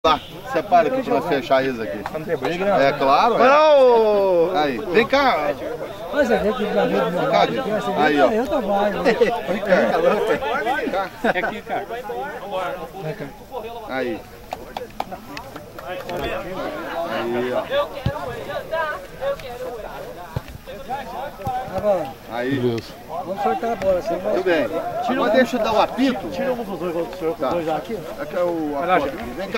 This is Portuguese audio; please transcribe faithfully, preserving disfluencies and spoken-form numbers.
Lá, separa aqui pra nós fechar eles aqui. Não tem briga, né? É claro, é. Não! Aí, vem cá. Mas você vê que o Davi do meu lado aqui, você vê, Aí, ó. eu tô vago. Vem cá. É aqui, cara. Aí. Aí, ó. Tá bom. Aí. Vamos soltar a bola, assim. Tudo bem. Agora deixa eu dar o apito. Tira um dos dois, Tá. dois já aqui. Aqui é o... Vai lá, Vem cá.